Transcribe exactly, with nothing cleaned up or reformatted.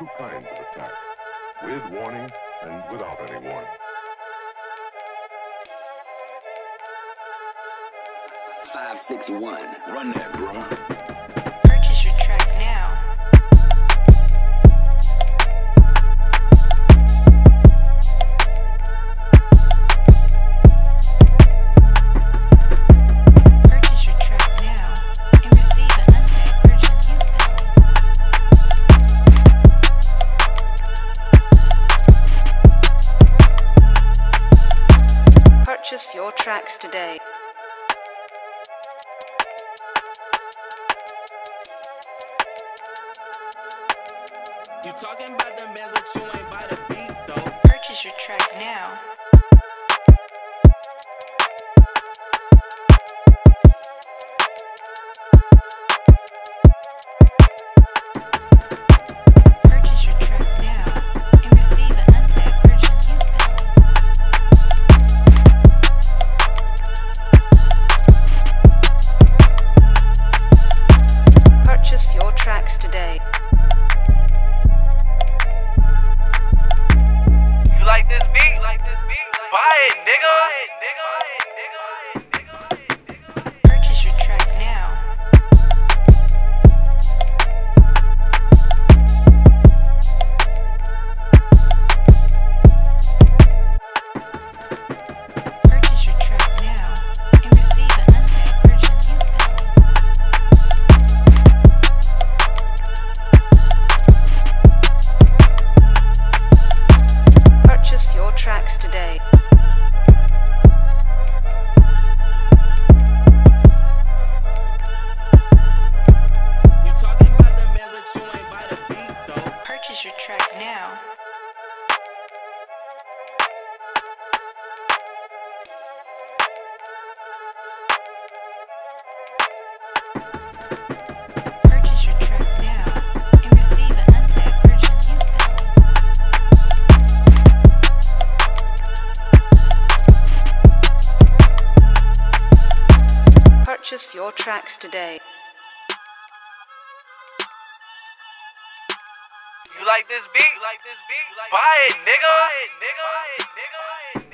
two kinds of attack, with warning and without any warning. five six one, run that, bro. Purchase your track now. Purchase your track now and receive an untagged version instantly. Purchase your tracks today. You talking about them bands, but you ain't by the beat, though. Purchase your track now. Purchase your track now and receive an untagged version instantly. Purchase your tracks today. You like this beat? Like this beat? Buy it, nigga. Purchase your track now. Purchase your track now and receive an untagged version instantly. Purchase your tracks today. You talking about them bands, but you ain't by the beat, though. Purchase your track now. Purchase your track now and receive an untagged version instantly. Purchase your tracks today. You like this beat? Like this beat? Buy it, nigga.